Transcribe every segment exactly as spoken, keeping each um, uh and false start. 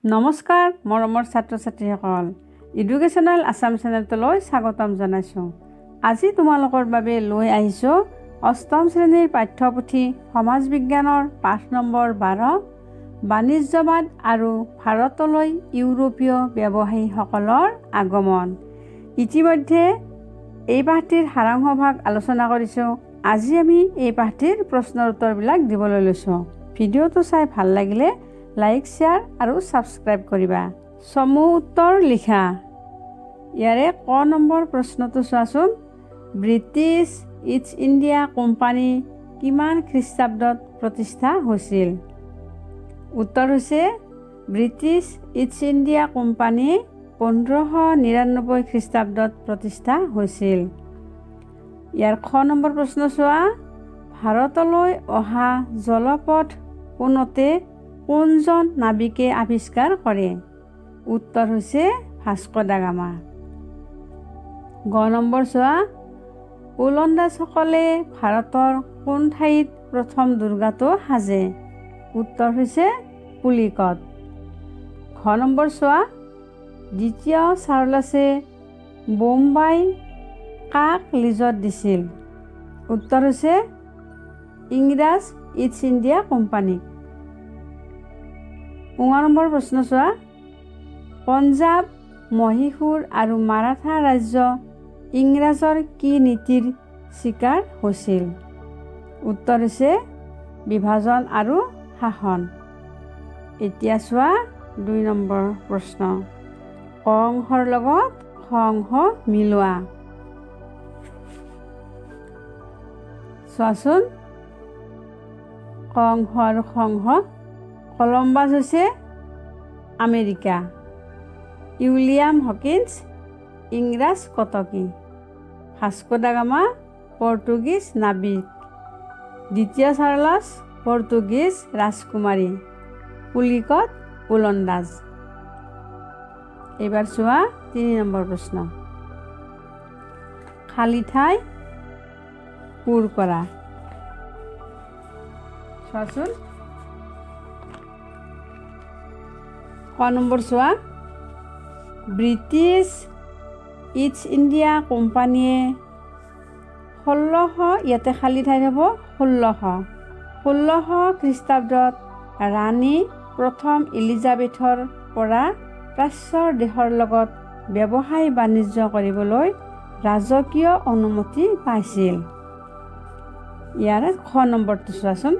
নমস্কাৰ মৰমৰ ছাত্ৰ ছাত্ৰীসকল, এডুকেশ্যনেল আছাম চেনেলটোলৈ স্বাগতম জনাইছোঁ। আজি তোমালোকৰ বাবে লৈ আহিছোঁ অষ্টম শ্ৰেণীৰ পাঠ্যপুথি সমাজ বিজ্ঞানৰ পাঠ নম্বৰ বাৰ, বাণিজ্যবাদ আৰু ভাৰতলৈ ইউৰোপীয় ব্যৱসায়ীসকলৰ আগমন। ইতিমধ্যে এই পাঠটিৰ সাৰাংশ ভাগ আলোচনা কৰিছোঁ। আজি আমি এই পাঠটিৰ প্ৰশ্নৰ উত্তৰবিলাক দিবলৈ লৈছোঁ। ভিডিঅ'টো চাই ভাল লাগিলে লাইক, শ্বেয়াৰ আৰু ছাবস্ক্ৰাইব কৰিবা। সমূহ উত্তৰ লিখা। ইয়াৰে ক নম্বৰ প্ৰশ্নটো চোৱাচোন। ব্ৰিটিছ ইষ্ট ইণ্ডিয়া কোম্পানী কিমান খ্ৰীষ্টাব্দত প্ৰতিষ্ঠা হৈছিল? উত্তৰ হৈছে ব্ৰিটিছ ইষ্ট ইণ্ডিয়া কোম্পানী পোন্ধৰশ নিৰান্নব্বৈ খ্ৰীষ্টাব্দত প্ৰতিষ্ঠা হৈছিল। ইয়াৰ খ নম্বৰ প্ৰশ্ন চোৱা। ভাৰতলৈ অহা জলপথ পোনতে কোনজন নাবিকে আৱিষ্কাৰ কৰে? উত্তৰ হৈছে ভাস্কো দা গামা। গ নম্বৰ চোৱা। ওলন্দাজসকলে ভাৰতৰ কোন ঠাইত প্ৰথম দুৰ্গটো সাজে? উত্তৰ হৈছে পুলিকত। ঘ নম্বৰ চোৱা। দ্বিতীয় চাৰ্লছে বোম্বাই কাক লিজত দিছিল? উত্তৰ হৈছে ইংৰাজ ইষ্ট ইণ্ডিয়া কোম্পানীক। উঙ নম্বৰ প্ৰশ্ন চোৱা। পঞ্জাৱ, মহীশূৰ আৰু মাৰাঠা ৰাজ্য ইংৰাজৰ কি নীতিৰ চিকাৰ হৈছিল? উত্তৰ হৈছে বিভাজন আৰু শাসন। এতিয়া চোৱা দুই নম্বৰ প্ৰশ্ন। ক অংশৰ লগত খ অংশ মিলোৱা। চোৱাচোন ক অংশ আৰু খ অংশ। কলম্বাছ হৈছে আমেৰিকা, উইলিয়াম হকিন্স ইংৰাজ কটকী, ভাস্কো দা গামা পৰ্তুগীজ নাবিক, দ্বিতীয় চাৰ্লছ পৰ্তুগীজ ৰাজকুমাৰী, পুলিকত ওলন্দাজ। এইবাৰ চোৱা তিনি নম্বৰ প্ৰশ্ন। খালী ঠাই পূৰ কৰা। চোৱাচোন ক নম্বৰ চোৱা। ব্ৰিটিছ ইষ্ট ইণ্ডিয়া কোম্পানীয়ে ষোল্লশ ইয়াতে খালী ঠাইত হ'ব ষোল্লশ ষোল্লশ খ্ৰীষ্টাব্দত ৰাণী প্ৰথম এলিজাবেথৰ পৰা প্ৰাচ্যৰ দেশৰ লগত ব্যৱসায় বাণিজ্য কৰিবলৈ ৰাজকীয় অনুমতি পাইছিল। ইয়াৰ খ নম্বৰটো চোৱাচোন।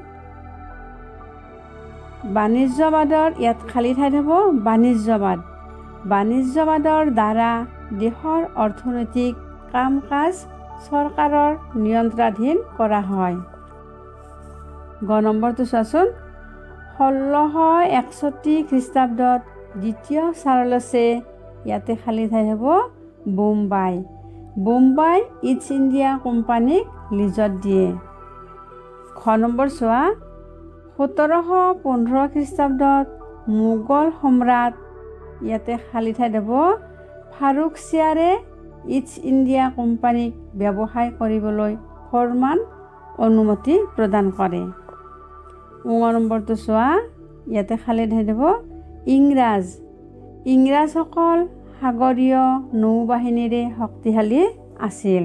বাণিজ্যবাদৰ ইয়াত খালী ঠাইত হ'ব বাণিজ্যবাদ। বাণিজ্যবাদৰ দ্বাৰা দেশৰ অৰ্থনৈতিক কাম কাজ চৰকাৰৰ নিয়ন্ত্ৰণাধীন কৰা হয়। গ নম্বৰটো চোৱাচোন। ষোল্লশ একষষ্ঠি খ্ৰীষ্টাব্দত দ্বিতীয় চাৰ্লছে ইয়াতে খালী ঠাইত হ'ব বোম্বাই বোম্বাই ইষ্ট ইণ্ডিয়া কোম্পানীক লিজত দিয়ে। খ নম্বৰ চোৱা। সোতৰশ পোন্ধৰ খ্ৰীষ্টাব্দত মোগল সম্ৰাট ইয়াতে খালী ঠাইত হ'ব ফাৰুকছিয়াৰে ইষ্ট ইণ্ডিয়া কোম্পানীক ব্যৱসায় কৰিবলৈ ফৰমান অনুমতি প্ৰদান কৰে। উঙ নম্বৰটো চোৱা। ইয়াতে খালী ঠাইত হ'ব ইংৰাজ ইংৰাজসকল সাগৰীয় নৌবাহিনীৰে শক্তিশালী আছিল।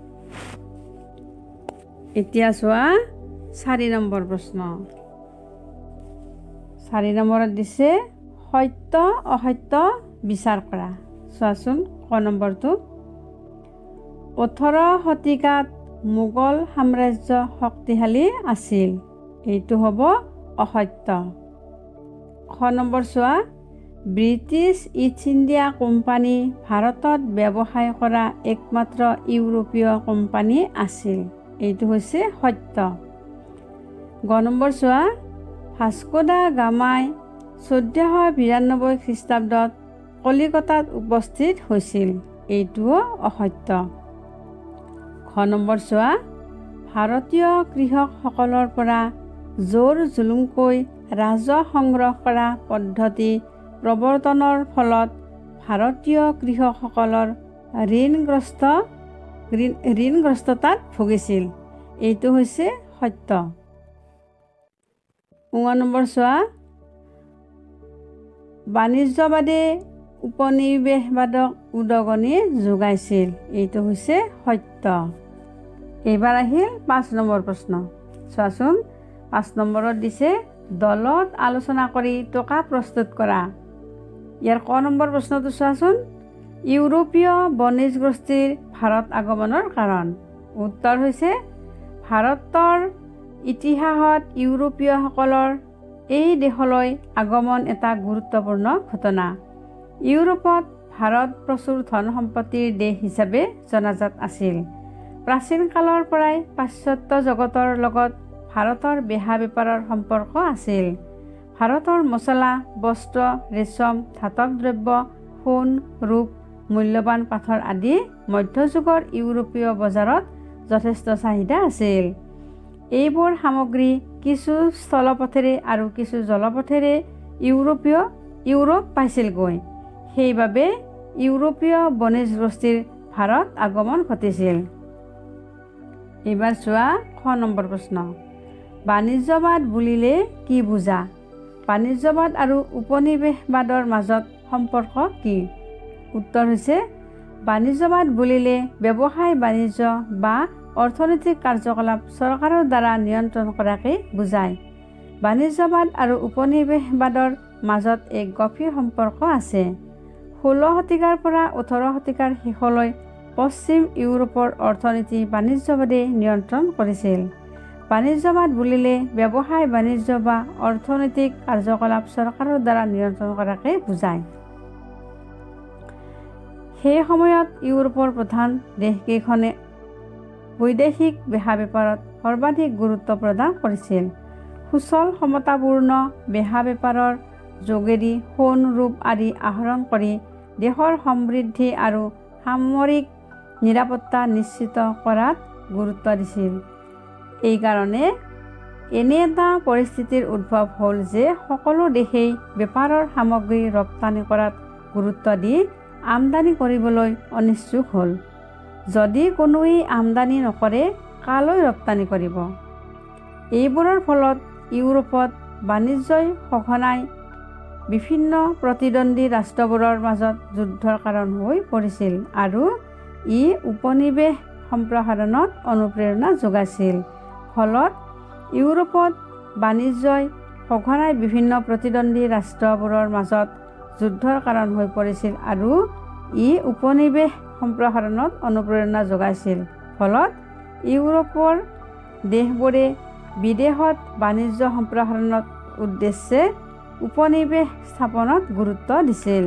এতিয়া চোৱা চাৰি নম্বৰ প্ৰশ্ন। চাৰি নম্বৰত দিছে সত্য অসত্য বিচাৰ কৰা। চোৱাচোন ক নম্বৰটো। ওঠৰ শতিকাত মোগল সাম্ৰাজ্য শক্তিশালী আছিল। এইটো হ'ব অসত্য। খ নম্বৰ চোৱা। ব্ৰিটিছ ইষ্ট ইণ্ডিয়া কোম্পানী ভাৰতত ব্যৱসায় কৰা একমাত্ৰ ইউৰোপীয় কোম্পানী আছিল। এইটো হৈছে সত্য। গ নম্বৰ চোৱা। ভাস্কো দা গামাই চৈধ্যশ বিৰান্নব্বৈ খ্ৰীষ্টাব্দত কলিকতাত উপস্থিত হৈছিল। এইটোও অসত্য। খ নম্বৰ চোৱা। ভাৰতীয় কৃষকসকলৰ পৰা জোৰ জুলুমকৈ ৰাজহ সংগ্ৰহ কৰা পদ্ধতি প্ৰৱৰ্তনৰ ফলত ভাৰতীয় কৃষকসকলৰ ঋণগ্ৰস্ত ঋণ ঋণগ্ৰস্ততাত ভুগিছিল। এইটো হৈছে সত্য। উঙ নম্বৰ চোৱা। বাণিজ্যবাদী উপনিৱেশবাদক উদগনি যোগাইছিল। এইটো হৈছে সত্য। এইবাৰ আহিল পাঁচ নম্বৰ প্ৰশ্ন। চোৱাচোন, পাঁচ নম্বৰত দিছে দলত আলোচনা কৰি টকা প্ৰস্তুত কৰা। ইয়াৰ ক নম্বৰ প্ৰশ্নটো চোৱাচোন, ইউৰোপীয় বণিজ গোষ্ঠীৰ ভাৰত আগমনৰ কাৰণ। উত্তৰ হৈছে ভাৰতৰ ইতিহাসত ইউৰোপীয়সকলৰ এই দেশলৈ আগমন এটা গুৰুত্বপূৰ্ণ ঘটনা। ইউৰোপত ভাৰত প্ৰচুৰ ধন সম্পত্তিৰ দেশ হিচাপে জনাজাত আছিল। প্ৰাচীন কালৰ পৰাই পাশ্চাত্য জগতৰ লগত ভাৰতৰ বেহা বেপাৰৰ সম্পৰ্ক আছিল। ভাৰতৰ মছলা, বস্ত্ৰ, ৰেচম, ধাতৱ দ্ৰব্য, সোণ, ৰূপ, মূল্যৱান পাথৰ আদি মধ্যযুগৰ ইউৰোপীয় বজাৰত যথেষ্ট চাহিদা আছিল। এইবোৰ সামগ্ৰী কিছু স্থলপথেৰে আৰু কিছু জলপথেৰে ইউৰোপীয় ইউৰোপ পাইছিলগৈ। সেইবাবে ইউৰোপীয় বণিজ গোষ্ঠীৰ ভাৰত আগমন ঘটিছিল। এইবাৰ চোৱা খ নম্বৰ প্ৰশ্ন, বাণিজ্যবাদ বুলিলে কি বুজা? বাণিজ্যবাদ আৰু উপনিৱেশবাদৰ মাজত সম্পৰ্ক কি? উত্তৰ হৈছে বাণিজ্যবাদ বুলিলে ব্যৱসায় বাণিজ্য বা অৰ্থনৈতিক কাৰ্যকলাপ চৰকাৰৰ দ্বাৰা নিয়ন্ত্ৰণ কৰাকে বুজায়। বাণিজ্যবাদ আৰু উপনিৱেশবাদৰ মাজত এক গভীৰ সম্পৰ্ক আছে। ষোল্ল শতিকাৰ পৰা ওঠৰ শতিকাৰ শেষলৈ পশ্চিম ইউৰোপৰ অৰ্থনীতি বাণিজ্যবাদে নিয়ন্ত্ৰণ কৰিছিল। বাণিজ্যবাদ বুলিলে ব্যৱসায় বাণিজ্য বা অৰ্থনৈতিক কাৰ্যকলাপ চৰকাৰৰ দ্বাৰা নিয়ন্ত্ৰণ কৰাকে বুজায়। সেই সময়ত ইউৰোপৰ প্ৰধান দেশকেইখনে বৈদেশিক বেহা বেপাৰত সৰ্বাধিক গুৰুত্ব প্ৰদান কৰিছিল। সুচল সমতাপূৰ্ণ বেহা বেপাৰৰ যোগেদি সোণ, ৰূপ আদি আহৰণ কৰি দেশৰ সমৃদ্ধি আৰু সামৰিক নিৰাপত্তা নিশ্চিত কৰাত গুৰুত্ব দিছিল। এইকাৰণে এনে এটা পৰিস্থিতিৰ উদ্ভৱ হ'ল যে সকলো দেশেই বেপাৰৰ সামগ্ৰী ৰপ্তানি কৰাত গুৰুত্ব দি আমদানি কৰিবলৈ অনিচ্ছুক হ'ল। যদি কোনোৱে আমদানি নকৰে, কালৈ ৰপ্তানি কৰিব? এইবোৰৰ ফলত ইউৰোপত বাণিজ্যই সঘনাই বিভিন্ন প্ৰতিদ্বন্দ্বী ৰাষ্ট্ৰবোৰৰ মাজত যুদ্ধৰ কাৰণ হৈ পৰিছিল আৰু ই উপনিৱেশ সম্প্ৰসাৰণত অনুপ্ৰেৰণা যোগাইছিল। ফলত ইউৰোপত বাণিজ্যই সঘনাই বিভিন্ন প্ৰতিদ্বন্দ্বী ৰাষ্ট্ৰবোৰৰ মাজত যুদ্ধৰ কাৰণ হৈ পৰিছিল আৰু ই উপনিৱেশ সম্প্ৰসাৰণত অনুপ্ৰেৰণা যোগাইছিল। ফলত ইউৰোপৰ দেশবোৰে বিদেশত বাণিজ্য সম্প্ৰসাৰণৰ উদ্দেশ্যে উপনিৱেশ স্থাপনত গুৰুত্ব দিছিল।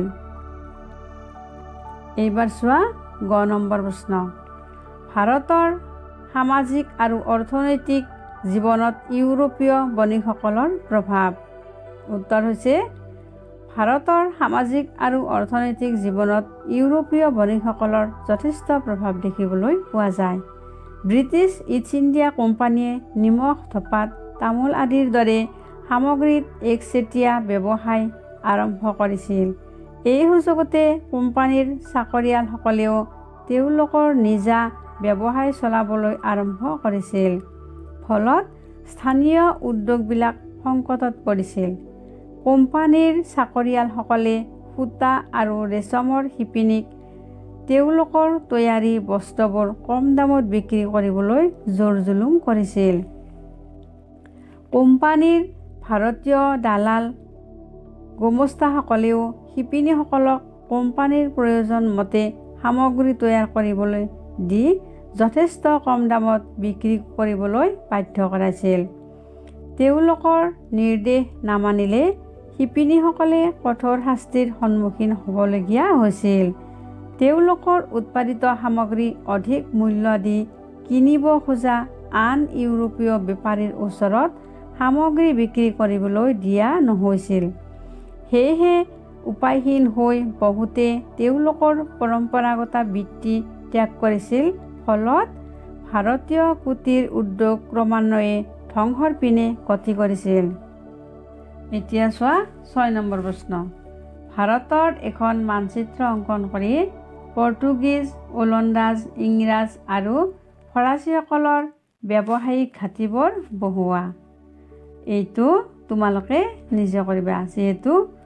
এইবাৰ চোৱা গ নম্বৰ প্ৰশ্ন, ভাৰতৰ সামাজিক আৰু অৰ্থনৈতিক জীৱনত ইউৰোপীয় বণিকসকলৰ প্ৰভাৱ। উত্তৰ হৈছে ভাৰতৰ সামাজিক আৰু অৰ্থনৈতিক জীৱনত ইউৰোপীয় বণিকসকলৰ যথেষ্ট প্ৰভাৱ দেখিবলৈ পোৱা যায়। ব্ৰিটিছ ইষ্ট ইণ্ডিয়া কোম্পানীয়ে নিমখ, ধঁপাত, তামোল আদিৰ দৰে সামগ্ৰীত একচেটিয়া ব্যৱসায় আৰম্ভ কৰিছিল। এই সুযোগতে কোম্পানীৰ চাকৰিয়ালসকলেও তেওঁলোকৰ নিজা ব্যৱসায় চলাবলৈ আৰম্ভ কৰিছিল। ফলত স্থানীয় উদ্যোগবিলাক সংকটত পৰিছিল। কোম্পানীৰ চাকৰিয়ালসকলে সূতা আৰু ৰেচমৰ শিপিনীক তেওঁলোকৰ তৈয়াৰী বস্ত্ৰবোৰ কম দামত বিক্ৰী কৰিবলৈ জোৰ জুলুম কৰিছিল। কোম্পানীৰ ভাৰতীয় দালাল গোমস্তাসকলেও শিপিনীসকলক কোম্পানীৰ প্ৰয়োজন মতে সামগ্ৰী তৈয়াৰ কৰিবলৈ দি যথেষ্ট কম দামত বিক্ৰী কৰিবলৈ বাধ্য কৰাইছিল। তেওঁলোকৰ নিৰ্দেশ নামানিলে শিপিনীসকলে কঠোৰ শাস্তিৰ সন্মুখীন হ'বলগীয়া হৈছিল। তেওঁলোকৰ উৎপাদিত সামগ্ৰী অধিক মূল্য দি কিনিব খোজা আন ইউৰোপীয় বেপাৰীৰ ওচৰত সামগ্ৰী বিক্ৰী কৰিবলৈ দিয়া নহৈছিল। সেয়েহে উপায়হীন হৈ বহুতে তেওঁলোকৰ পৰম্পৰাগত বৃত্তি ত্যাগ কৰিছিল। ফলত ভাৰতীয় কুটিৰ উদ্যোগ ক্ৰমান্বয়ে ধ্বংসৰ পিনে গতি কৰিছিল। এতিয়া চোৱা ছয় নম্বৰ প্ৰশ্ন, ভাৰতৰ এখন মানচিত্ৰ অংকন কৰি পৰ্তুগীজ, ওলন্দাজ, ইংৰাজ আৰু ফৰাচীসকলৰ ব্যৱসায়িক ঘাটিবোৰ বহুওৱা। এইটো তোমালোকে নিজে কৰিবা, যিহেতু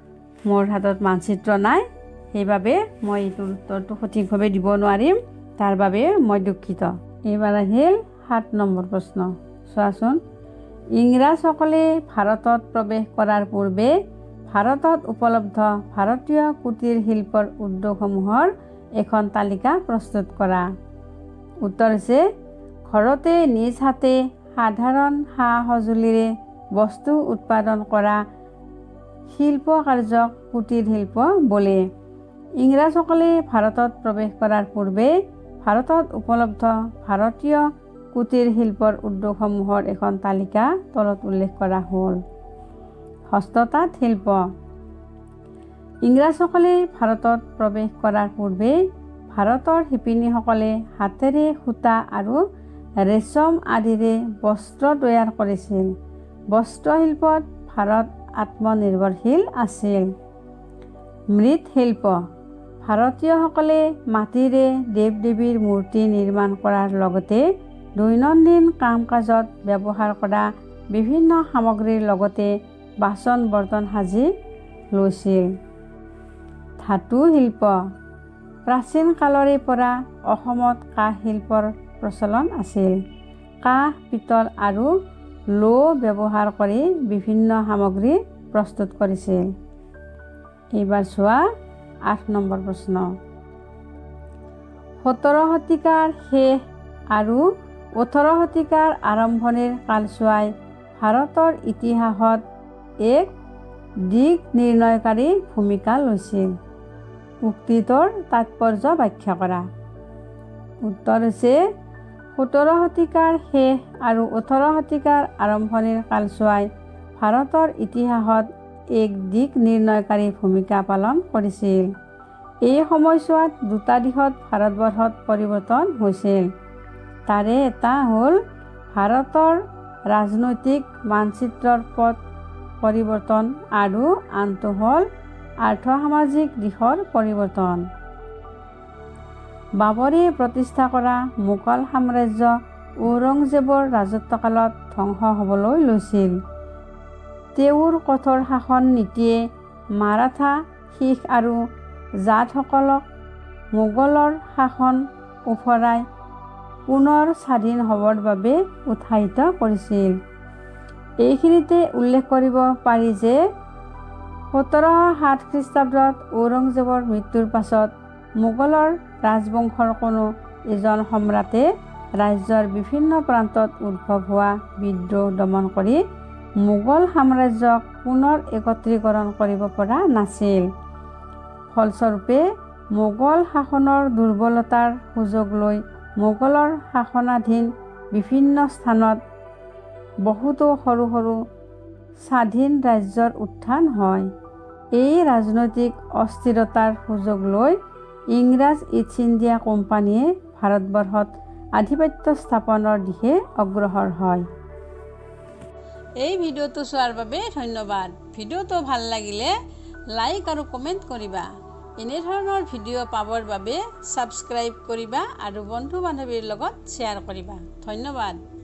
মোৰ হাতত মানচিত্ৰ নাই, সেইবাবে মই এইটোৰ উত্তৰটো সঠিকভাৱে দিব নোৱাৰিম, তাৰ বাবে মই দুখিত। এইবাৰ আহিল সাত নম্বৰ প্ৰশ্ন। চোৱাচোন, ইংৰাজসকলে ভাৰতত প্ৰৱেশ কৰাৰ পূৰ্বে ভাৰতত উপলব্ধ ভাৰতীয় কুটীৰ শিল্পৰ উদ্যোগসমূহৰ এখন তালিকা প্ৰস্তুত কৰা। উত্তৰ হৈছে, ঘৰতে নিজ হাতে সাধাৰণ সা সঁজুলিৰে বস্তু উৎপাদন কৰা শিল্প কাৰ্যক কুটীৰ শিল্প বোলে। ইংৰাজসকলে ভাৰতত প্ৰৱেশ কৰাৰ পূৰ্বে ভাৰতত উপলব্ধ ভাৰতীয় কুটীৰ শিল্পৰ উদ্যোগসমূহৰ এখন তালিকা তলত উল্লেখ কৰা হ'ল। হস্ততাঁত শিল্প। ইংৰাজসকলে ভাৰতত প্ৰৱেশ কৰাৰ পূৰ্বে ভাৰতৰ শিপিনীসকলে হাতেৰে সূতা আৰু ৰেচম আদিৰে বস্ত্ৰ তৈয়াৰ কৰিছিল। বস্ত্ৰশিল্পত ভাৰত আত্মনিৰ্ভৰশীল আছিল। মৃৎশিল্প। ভাৰতীয়সকলে মাটিৰে দেৱ দেৱীৰ মূৰ্তি নিৰ্মাণ কৰাৰ লগতে দৈনন্দিন কাম কাজত ব্যৱহাৰ কৰা বিভিন্ন সামগ্ৰীৰ লগতে বাচন বৰ্তন সাজি লৈছিল। ধাতু শিল্প। প্ৰাচীন কালৰে পৰা অসমত কাঁহ শিল্পৰ প্ৰচলন আছিল। কাঁহ, পিতল আৰু লো ব্যৱহাৰ কৰি বিভিন্ন সামগ্ৰী প্ৰস্তুত কৰিছিল। এইবাৰ চোৱা আঠ নম্বৰ প্ৰশ্ন। সোতৰ শতিকাৰ শেষ আৰু ওঠৰ শতিকাৰ আৰম্ভণিৰ কালছোৱাই ভাৰতৰ ইতিহাসত এক দিক নিৰ্ণয়কাৰী ভূমিকা লৈছিল। উক্তিটোৰ তাৎপৰ্য ব্যাখ্যা কৰা। উত্তৰ হৈছে, সোতৰ শতিকাৰ শেষ আৰু ওঠৰ শতিকাৰ আৰম্ভণিৰ কালছোৱাই ভাৰতৰ ইতিহাসত এক দিক নিৰ্ণয়কাৰী ভূমিকা পালন কৰিছিল। এই সময়ছোৱাত দুটা দিশত ভাৰতবৰ্ষত পৰিৱৰ্তন হৈছিল। তাৰে এটা হ'ল ভাৰতৰ ৰাজনৈতিক মানচিত্ৰৰ পথ পৰিৱৰ্তন আৰু আনটো হ'ল আৰ্থ-সামাজিক দিশৰ পৰিৱৰ্তন। বাবৰে প্ৰতিষ্ঠা কৰা মোগল সাম্ৰাজ্য ঔৰংজেবৰ ৰাজত্বকালত ধ্বংস হ'বলৈ লৈছিল। তেওঁৰ কঠোৰ শাসন নীতিয়ে মাৰাঠা, শিখ আৰু জাটসকলক মোগলৰ শাসন ওফৰাই পুনৰ স্বাধীন হ'বৰ বাবে উৎসাহিত কৰিছিল। এইখিনিতে উল্লেখ কৰিব পাৰি যে সোতৰশ সাত খ্ৰীষ্টাব্দত ঔৰংজেবৰ মৃত্যুৰ পাছত মোগলৰ ৰাজবংশৰ কোনো এজন সম্ৰাটে ৰাজ্যৰ বিভিন্ন প্ৰান্তত উদ্ভৱ হোৱা বিদ্ৰোহ দমন কৰি মোগল সাম্ৰাজ্যক পুনৰ একত্ৰীকৰণ কৰিব পৰা নাছিল। ফলস্বৰূপে মোগল শাসনৰ দুৰ্বলতাৰ সুযোগ লৈ মোগলৰ শাসনাধীন বিভিন্ন স্থানত বহুতো সৰু সৰু স্বাধীন ৰাজ্যৰ উত্থান হয়। এই ৰাজনৈতিক অস্থিৰতাৰ সুযোগ লৈ ইংৰাজ ইষ্ট ইণ্ডিয়া কোম্পানীয়ে ভাৰতবৰ্ষত আধিপত্য স্থাপনৰ দিশে অগ্ৰসৰ হয়। এই ভিডিঅ'টো চোৱাৰ বাবে ধন্যবাদ। ভিডিঅ'টো ভাল লাগিলে লাইক আৰু কমেণ্ট কৰিবা। এনেধৰণৰ ভিডিঅ' পাবৰ বাবে ছাবস্ক্ৰাইব কৰিবা আৰু বন্ধু বান্ধৱীৰ লগত শ্বেয়াৰ কৰিবা। ধন্যবাদ।